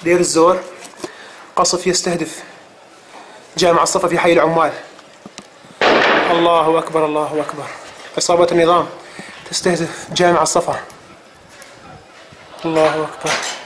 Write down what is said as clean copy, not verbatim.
دير الزور، قصف يستهدف جامع الصفا في حي العمال. الله أكبر الله أكبر. عصابة النظام تستهدف جامع الصفا. الله أكبر.